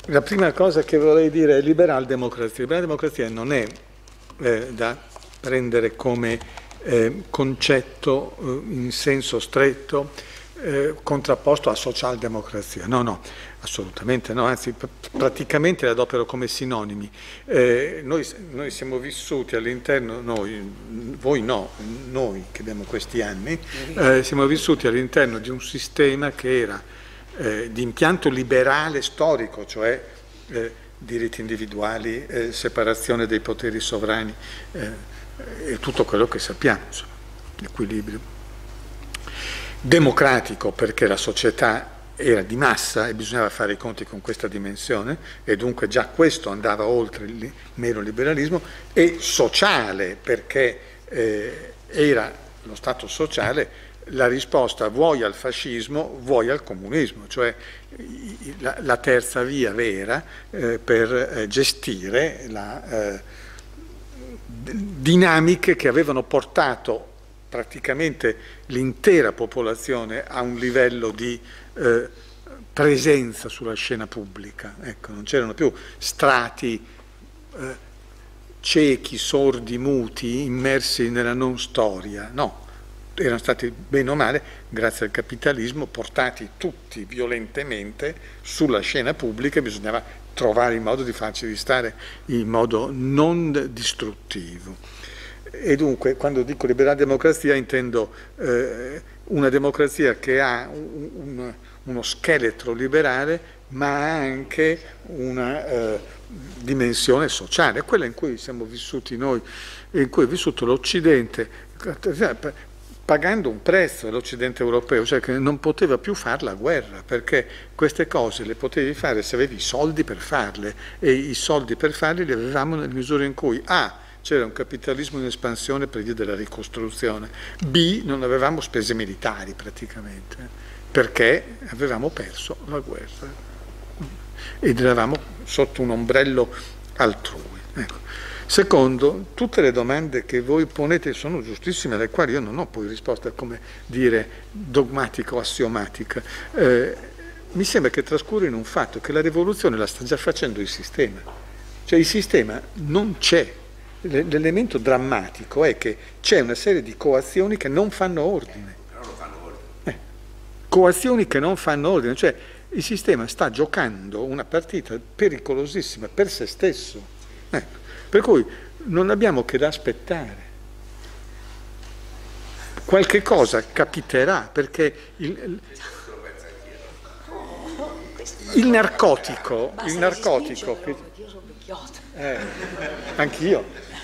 La prima cosa che vorrei dire è liberal-democrazia. Liberal-democrazia non è da prendere come concetto in senso stretto contrapposto a socialdemocrazia. No, no, assolutamente no, anzi praticamente la adopero come sinonimi. Noi siamo vissuti all'interno, voi no, noi che abbiamo questi anni, siamo vissuti all'interno di un sistema che era di impianto liberale storico, cioè diritti individuali, separazione dei poteri sovrani e tutto quello che sappiamo, insomma, equilibrio. Democratico perché la società era di massa e bisognava fare i conti con questa dimensione e dunque già questo andava oltre il mero liberalismo, e sociale perché era lo Stato sociale la risposta vuoi al fascismo, vuoi al comunismo, cioè la terza via vera per gestire dinamiche che avevano portato praticamente l'intera popolazione a un livello di presenza sulla scena pubblica. Ecco, non c'erano più strati ciechi, sordi, muti, immersi nella non storia, no. Erano stati bene o male, grazie al capitalismo, portati tutti violentemente sulla scena pubblica e bisognava trovare il modo di farci stare in modo non distruttivo. E dunque, quando dico liberal democrazia, intendo una democrazia che ha uno scheletro liberale, ma ha anche una dimensione sociale, quella in cui siamo vissuti noi, in cui è vissuto l'Occidente, pagando un prezzo all'Occidente europeo, cioè che non poteva più fare la guerra, perché queste cose le potevi fare se avevi i soldi per farle, e i soldi per farle li avevamo nella misura in cui c'era un capitalismo in espansione per via della ricostruzione, B, non avevamo spese militari praticamente, perché avevamo perso la guerra ed eravamo sotto un ombrello altrui. Ecco. Secondo, tutte le domande che voi ponete sono giustissime, alle quali io non ho poi risposta, come dire, dogmatica o assiomatica. Mi sembra che trascuri in un fatto che la rivoluzione la sta già facendo il sistema. Cioè il sistema non c'è. L'elemento drammatico è che c'è una serie di coazioni che non fanno ordine. Però non fanno ordine. Coazioni che non fanno ordine, cioè il sistema sta giocando una partita pericolosissima per se stesso. Per cui non abbiamo che da aspettare. Qualche cosa capiterà, perché il narcotico che... Io sono vecchiotto. Anch'io.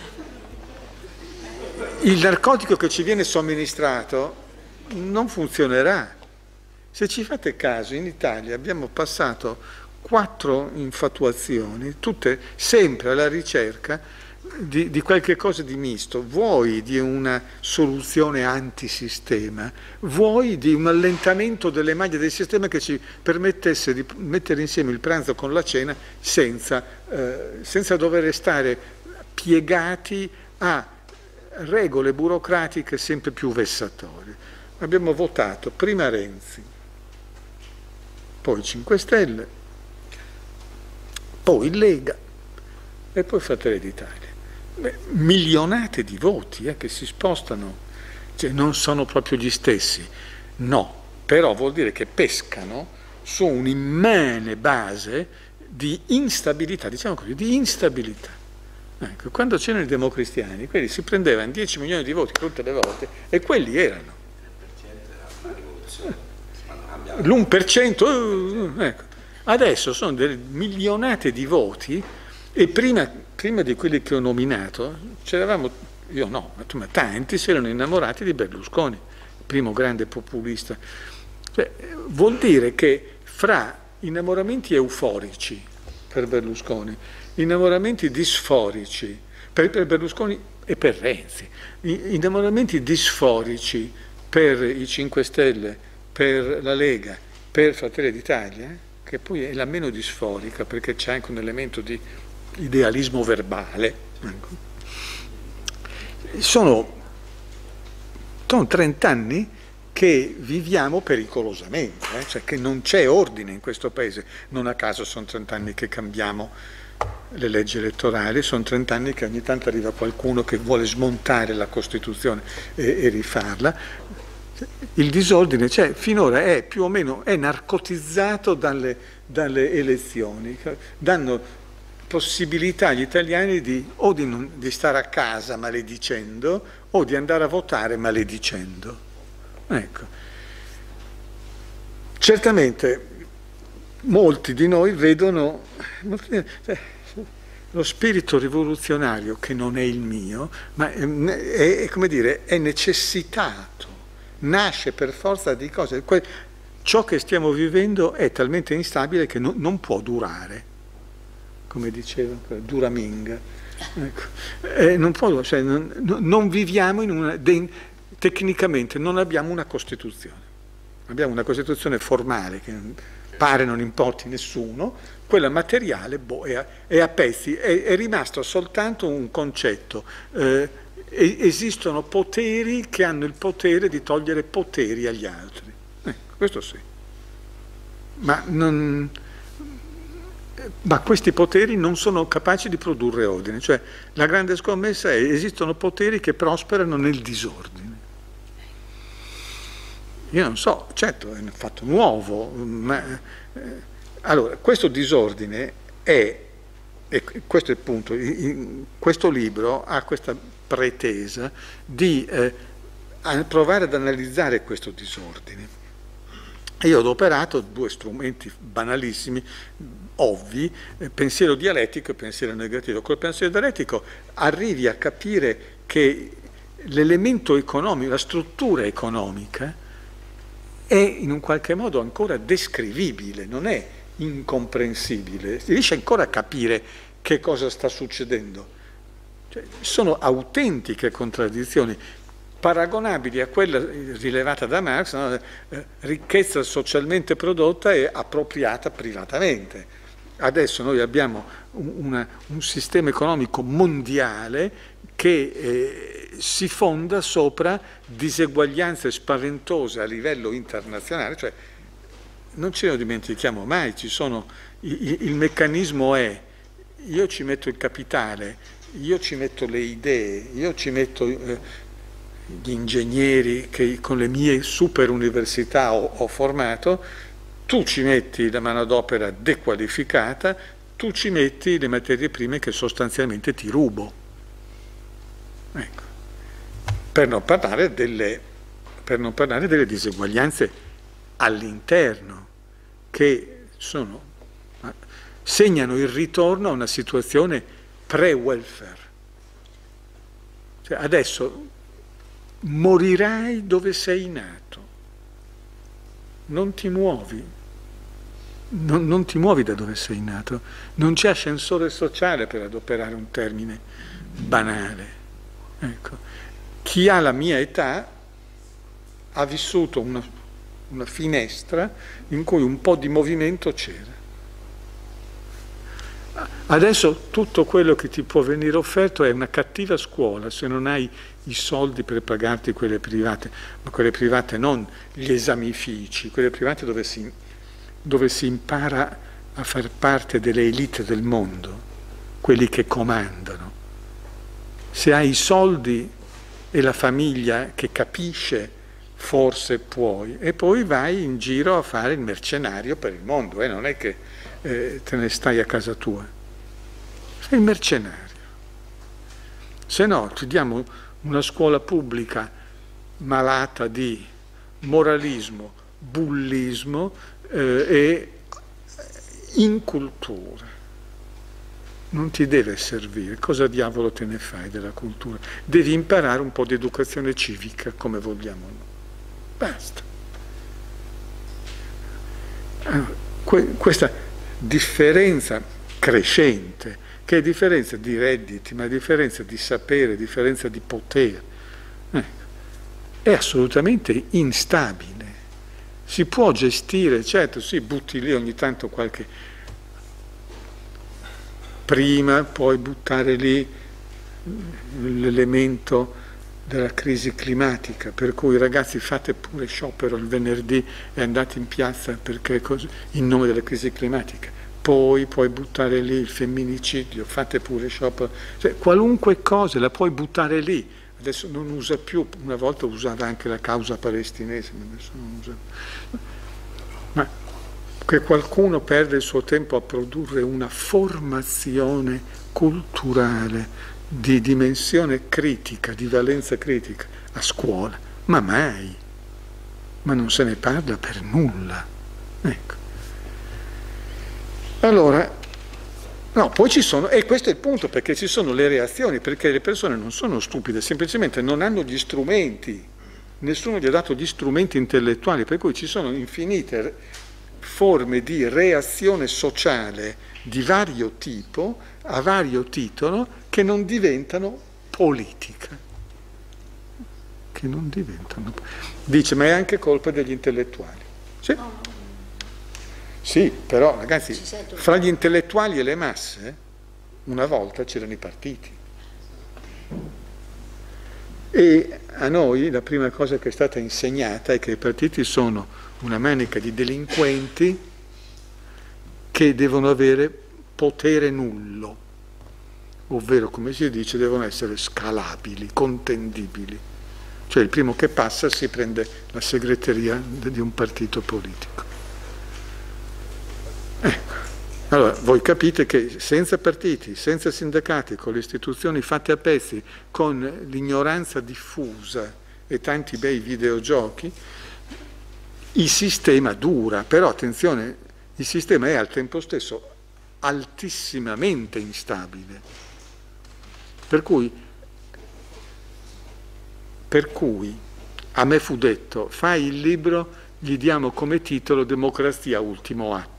Il narcotico che ci viene somministrato non funzionerà. Se ci fate caso, in Italia abbiamo passato 4 infatuazioni, tutte sempre alla ricerca di qualche cosa di misto, vuoi di una soluzione antisistema, vuoi di un allentamento delle maglie del sistema che ci permettesse di mettere insieme il pranzo con la cena senza dover restare piegati a regole burocratiche sempre più vessatorie. Abbiamo votato prima Renzi, poi 5 Stelle, poi Lega e poi Fratelli d'Italia. Milionate di voti che si spostano, cioè non sono proprio gli stessi, no, però vuol dire che pescano su un'immane base di instabilità, diciamo così, di instabilità. Ecco, quando c'erano i democristiani, quelli si prendevano 10 milioni di voti tutte le volte e quelli erano. L'1%, ecco. Adesso sono delle milionate di voti e prima di quelli che ho nominato c'eravamo, io no, ma tanti si erano innamorati di Berlusconi, primo grande populista. Cioè, vuol dire che fra innamoramenti euforici per Berlusconi, innamoramenti disforici per Berlusconi e per Renzi, innamoramenti disforici per i 5 Stelle, per la Lega, per Fratelli d'Italia, che poi è la meno disforica perché c'è anche un elemento di idealismo verbale. Sono 30 anni che viviamo pericolosamente, cioè che non c'è ordine in questo paese. Non a caso sono 30 anni che cambiamo le leggi elettorali, sono 30 anni che ogni tanto arriva qualcuno che vuole smontare la Costituzione e rifarla. Il disordine finora è più o meno narcotizzato dalle elezioni, danno possibilità agli italiani di stare a casa maledicendo o di andare a votare maledicendo. Ecco. Certamente molti di noi vedono lo spirito rivoluzionario, che non è il mio, ma è come dire, è necessitato, nasce per forza di cose. Ciò che stiamo vivendo è talmente instabile che non può durare, come diceva Duraminga. Ecco. Non può, non viviamo tecnicamente non abbiamo una Costituzione. Abbiamo una Costituzione formale che pare non importi nessuno, quella materiale è a pezzi, è rimasto soltanto un concetto. Esistono poteri che hanno il potere di togliere poteri agli altri. Questo sì. Ma questi poteri non sono capaci di produrre ordine. Cioè, la grande scommessa è: esistono poteri che prosperano nel disordine. Io non so, certo è un fatto nuovo, ma allora questo disordine e questo è il punto, questo libro ha questa pretesa di provare ad analizzare questo disordine. E io ho adoperato due strumenti banalissimi, ovvi, pensiero dialettico e pensiero negativo. Col pensiero dialettico arrivi a capire che l'elemento economico, la struttura economica, è in un qualche modo ancora descrivibile, non è incomprensibile, si riesce ancora a capire che cosa sta succedendo. Cioè, sono autentiche contraddizioni, paragonabili a quella rilevata da Marx, no? Ricchezza socialmente prodotta e appropriata privatamente. Adesso noi abbiamo un sistema economico mondiale che si fonda sopra diseguaglianze spaventose a livello internazionale, cioè non ce lo dimentichiamo mai, il meccanismo è: io ci metto il capitale, io ci metto le idee, io ci metto gli ingegneri che con le mie super università ho formato, tu ci metti la manodopera dequalificata, tu ci metti le materie prime che sostanzialmente ti rubo. Ecco. Per non parlare delle diseguaglianze all'interno, che segnano il ritorno a una situazione pre-welfare. Cioè, adesso morirai dove sei nato, non ti muovi, non ti muovi da dove sei nato, non c'è ascensore sociale, per adoperare un termine banale. Ecco. Chi ha la mia età ha vissuto una finestra in cui un po' di movimento c'era. Adesso tutto quello che ti può venire offerto è una cattiva scuola se non hai i soldi per pagarti quelle private, ma quelle private non gli esamifici, quelle private dove si impara a far parte delle elite del mondo, quelli che comandano. Se hai i soldi e la famiglia che capisce, forse puoi, e poi vai in giro a fare il mercenario per il mondo, non è che te ne stai a casa tua, sei il mercenario. Se no ti diamo una scuola pubblica malata di moralismo, bullismo e incultura. Non ti deve servire, cosa diavolo te ne fai della cultura? Devi imparare un po' di educazione civica, come vogliamo noi. Basta. Questa differenza crescente, che è differenza di redditi, ma è differenza di sapere, differenza di potere, è assolutamente instabile. Si può gestire, certo, sì, butti lì ogni tanto qualche prima, poi buttare lì l'elemento della crisi climatica, per cui ragazzi fate pure sciopero il venerdì e andate in piazza perché così, in nome della crisi climatica. Poi puoi buttare lì il femminicidio, fate pure sciopero, cioè, qualunque cosa la puoi buttare lì. Adesso non usa più, una volta usava anche la causa palestinese, ma adesso non usa. Ma che qualcuno perde il suo tempo a produrre una formazione culturale di dimensione critica, di valenza critica a scuola, ma mai, ma non se ne parla per nulla. Ecco. Allora, no, poi ci sono, e questo è il punto, perché ci sono le reazioni, perché le persone non sono stupide, semplicemente non hanno gli strumenti, nessuno gli ha dato gli strumenti intellettuali, per cui ci sono infinite forme di reazione sociale di vario tipo, a vario titolo, che non diventano politica. Che non diventano. Dice, ma è anche colpa degli intellettuali. Sì, sì, però ragazzi, fra gli intellettuali e le masse, una volta c'erano i partiti. E a noi la prima cosa che è stata insegnata è che i partiti sono una manica di delinquenti che devono avere potere nullo, ovvero, come si dice, devono essere scalabili, contendibili. Cioè il primo che passa si prende la segreteria di un partito politico. Ecco. Allora, voi capite che senza partiti, senza sindacati, con le istituzioni fatte a pezzi, con l'ignoranza diffusa e tanti bei videogiochi, il sistema dura, però attenzione, il sistema è al tempo stesso altissimamente instabile. Per cui a me fu detto, fai il libro, gli diamo come titolo Democrazia ultimo atto.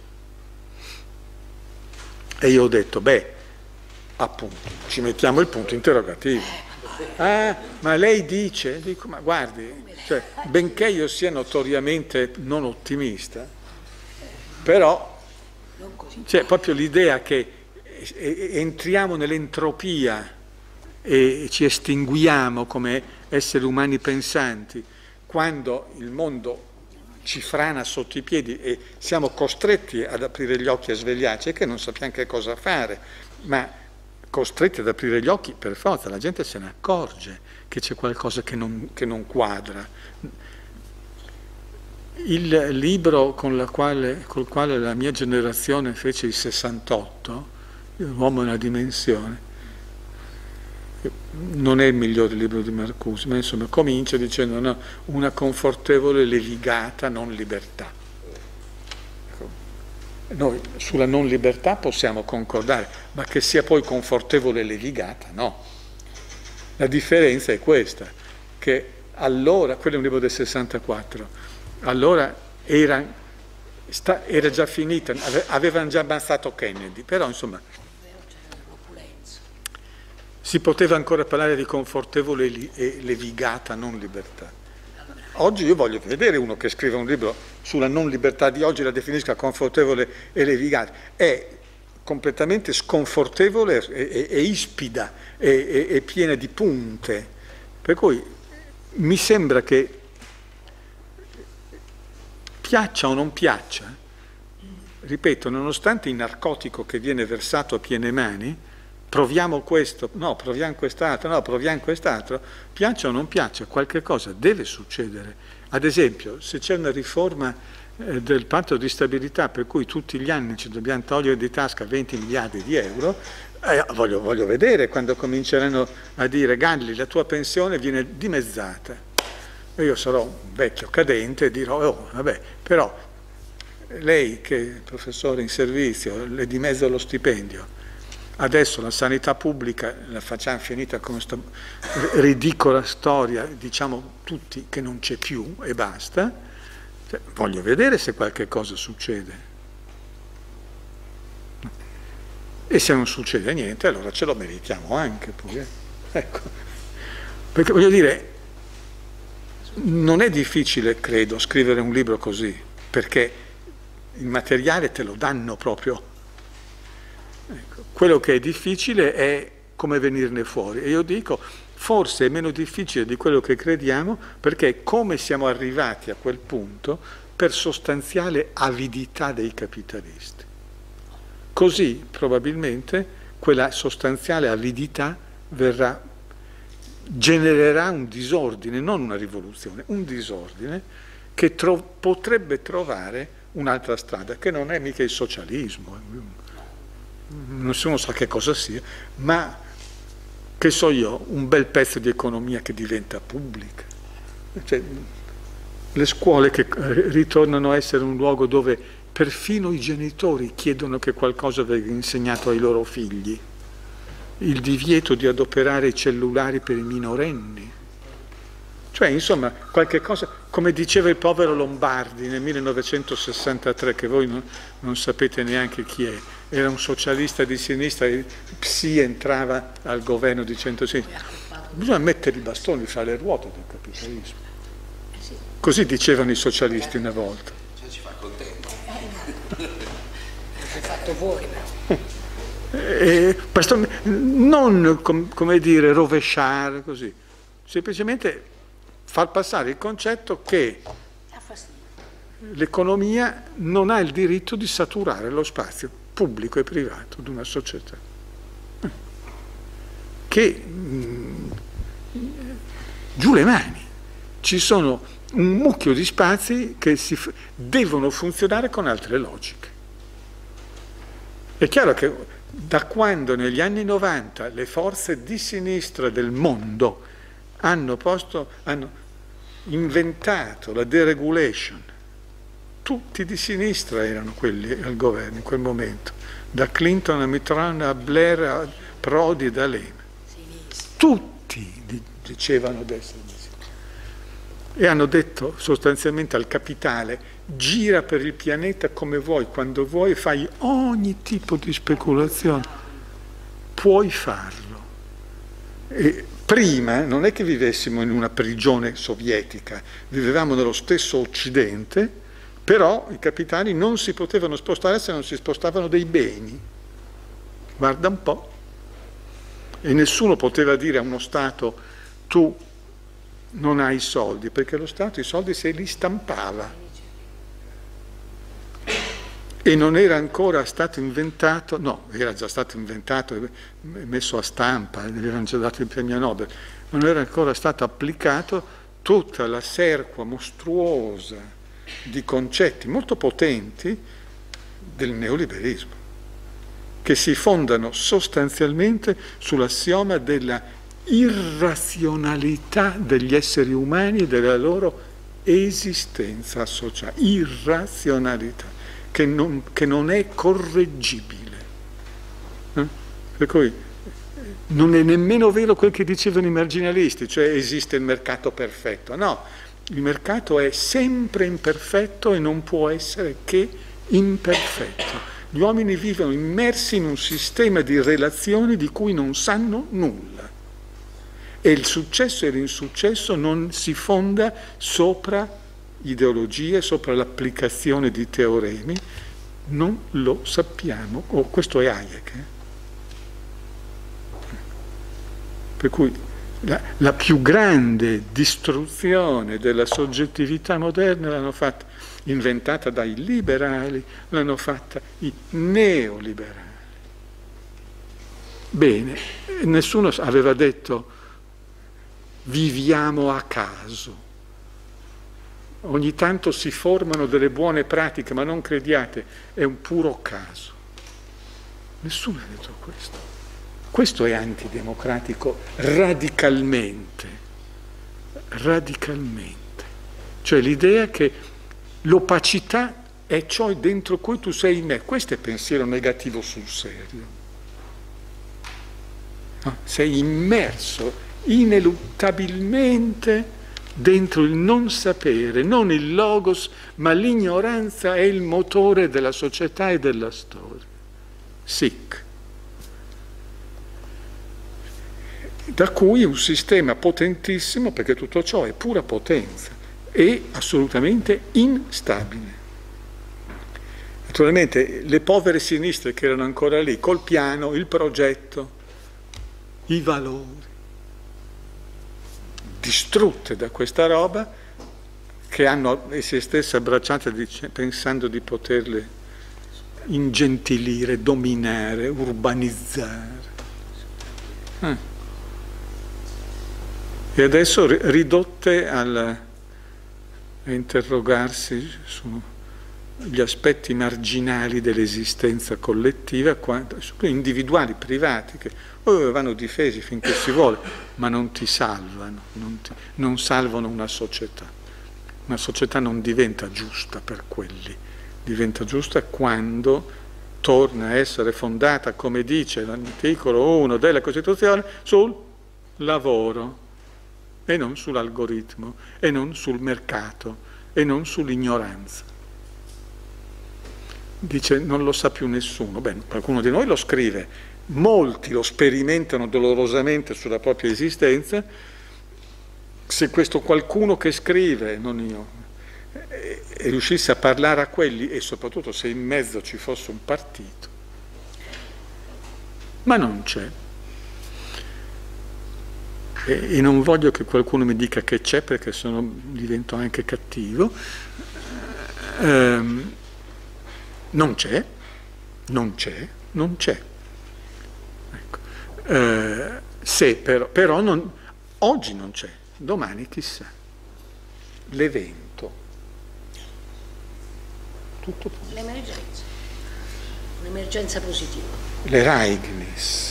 E io ho detto, beh, appunto, ci mettiamo il punto interrogativo. Ah, ma lei dice? Dico, ma guardi, cioè, benché io sia notoriamente non ottimista, però c'è proprio l'idea che entriamo nell'entropia e ci estinguiamo come esseri umani pensanti quando il mondo ci frana sotto i piedi e siamo costretti ad aprire gli occhi e a svegliarci, e che non sappiamo che cosa fare, ma costretti ad aprire gli occhi per forza, la gente se ne accorge che c'è qualcosa che non quadra. Il libro col quale la mia generazione fece il 68, L'uomo nella dimensione, non è il migliore libro di Marcuse, ma insomma comincia dicendo no, una confortevole levigata non libertà. Noi sulla non libertà possiamo concordare, ma che sia poi confortevole levigata, no. La differenza è questa, che allora, quello è un libro del 64, allora era già finita, avevano già abbassato Kennedy, però insomma si poteva ancora parlare di confortevole e levigata non libertà. Oggi io voglio vedere uno che scrive un libro sulla non libertà di oggi, la definisca confortevole e levigata. È completamente sconfortevole e ispida e piena di punte. Per cui mi sembra che piaccia o non piaccia, ripeto, nonostante il narcotico che viene versato a piene mani, proviamo questo, no, proviamo quest'altro, no, proviamo quest'altro, piaccia o non piaccia, qualche cosa deve succedere. Ad esempio, se c'è una riforma del patto di stabilità per cui tutti gli anni ci dobbiamo togliere di tasca 20 miliardi di euro, voglio vedere quando cominceranno a dire Galli, la tua pensione viene dimezzata. E io sarò un vecchio cadente e dirò, oh, vabbè, però lei che è professore in servizio, le dimezzo lo stipendio, adesso la sanità pubblica la facciamo finita con questa ridicola storia, diciamo tutti che non c'è più e basta. Cioè, voglio vedere se qualche cosa succede. E se non succede niente, allora ce lo meritiamo anche poi. Ecco. Perché voglio dire, non è difficile, credo, scrivere un libro così, perché il materiale te lo danno proprio. Ecco. Quello che è difficile è come venirne fuori. E io dico, forse è meno difficile di quello che crediamo, perché come siamo arrivati a quel punto per sostanziale avidità dei capitalisti. Così probabilmente quella sostanziale avidità genererà un disordine, non una rivoluzione, un disordine che potrebbe trovare un'altra strada, che non è mica il socialismo, nessuno sa che cosa sia, ma che so io, un bel pezzo di economia che diventa pubblica. Cioè, le scuole che ritornano a essere un luogo dove perfino i genitori chiedono che qualcosa venga insegnato ai loro figli. Il divieto di adoperare i cellulari per i minorenni. Cioè, insomma, qualche cosa, come diceva il povero Lombardi nel 1963, che voi non sapete neanche chi è, era un socialista di sinistra, il PSI entrava al governo di centrosinistra. Bisogna mettere i bastoni fra le ruote del capitalismo. Così dicevano i socialisti una volta. Cioè, ci fa contento. L'hai fatto voi, Questo non, come dire, rovesciare così, semplicemente far passare il concetto che l'economia non ha il diritto di saturare lo spazio pubblico e privato di una società, che giù le mani, ci sono un mucchio di spazi che devono funzionare con altre logiche. È chiaro che da quando negli anni 90 le forze di sinistra del mondo hanno inventato la deregulation, tutti di sinistra erano quelli al governo in quel momento, da Clinton a Mitterrand a Blair a Prodi e D'Alema, tutti dicevano di essere di sinistra e hanno detto sostanzialmente al capitale: gira per il pianeta come vuoi, quando vuoi, fai ogni tipo di speculazione, puoi farlo. E prima non è che vivessimo in una prigione sovietica, vivevamo nello stesso Occidente, però i capitali non si potevano spostare se non si spostavano dei beni. Guarda un po'. E nessuno poteva dire a uno Stato: tu non hai soldi, perché lo Stato i soldi se li stampava. E non era ancora stato inventato, no, era già stato inventato e messo a stampa, gli avevano già dato il premio Nobel, ma non era ancora stato applicato tutta la serqua mostruosa di concetti molto potenti del neoliberismo, che si fondano sostanzialmente sull'assioma della irrazionalità degli esseri umani e della loro esistenza sociale. Irrazionalità. Che non è correggibile. Per cui non è nemmeno vero quel che dicevano i marginalisti, cioè esiste il mercato perfetto. No, il mercato è sempre imperfetto e non può essere che imperfetto. Gli uomini vivono immersi in un sistema di relazioni di cui non sanno nulla. E il successo e l'insuccesso non si fonda sopra ideologie, sopra l'applicazione di teoremi, non lo sappiamo. Questo è Hayek. Per cui la più grande distruzione della soggettività moderna l'hanno fatta, inventata dai liberali, l'hanno fatta i neoliberali. Bene, nessuno aveva detto viviamo a caso. Ogni tanto si formano delle buone pratiche, ma non crediate, è un puro caso. Nessuno ha detto questo. Questo è antidemocratico radicalmente. Radicalmente. Cioè l'idea che l'opacità è ciò dentro cui tu sei immerso. Questo è pensiero negativo sul serio. No? Sei immerso ineluttabilmente dentro il non sapere, non il logos, ma l'ignoranza è il motore della società e della storia. Sic. Da cui un sistema potentissimo, perché tutto ciò è pura potenza, e assolutamente instabile. Naturalmente le povere sinistre che erano ancora lì, col piano, il progetto, i valori, distrutte da questa roba, che hanno se stesse abbracciate pensando di poterle ingentilire, dominare, urbanizzare. E adesso ridotte a interrogarsi sugli aspetti marginali dell'esistenza collettiva, individuali, privati, che vanno difesi finché si vuole, ma non ti salvano, non salvano una società. Una società non diventa giusta per quelli, diventa giusta quando torna a essere fondata, come dice l'articolo 1 della Costituzione, sul lavoro e non sull'algoritmo e non sul mercato e non sull'ignoranza. Dice non lo sa più nessuno. Beh, qualcuno di noi lo scrive, molti lo sperimentano dolorosamente sulla propria esistenza. Se questo qualcuno che scrive, non io, e riuscisse a parlare a quelli, e soprattutto se in mezzo ci fosse un partito, ma non c'è. E non voglio che qualcuno mi dica che c'è, perché sennò divento anche cattivo. Non c'è, non c'è, non c'è. Ecco. Se però non, oggi non c'è, domani chissà. L'evento. Tutto l'emergenza. Un'emergenza positiva. L'Ereignis.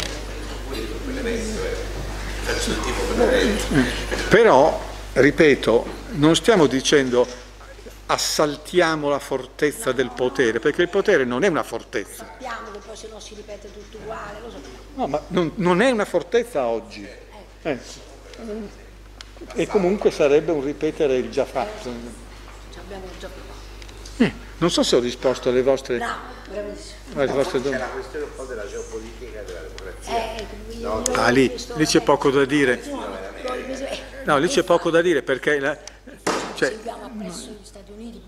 Però, ripeto, non stiamo dicendo assaltiamo la fortezza del potere, perché il potere non è una fortezza. Sappiamo che poi se no si ripete tutto uguale, lo so. No, ma non è una fortezza oggi. E comunque sarebbe un ripetere il già fatto. Ci abbiamo già provato. Non so se ho risposto alle vostre, alle vostre domande. C'è la questione un po' della geopolitica e della democrazia. Lì c'è poco da dire. No, lì c'è poco da dire perché seguiamo appresso gli Stati Uniti.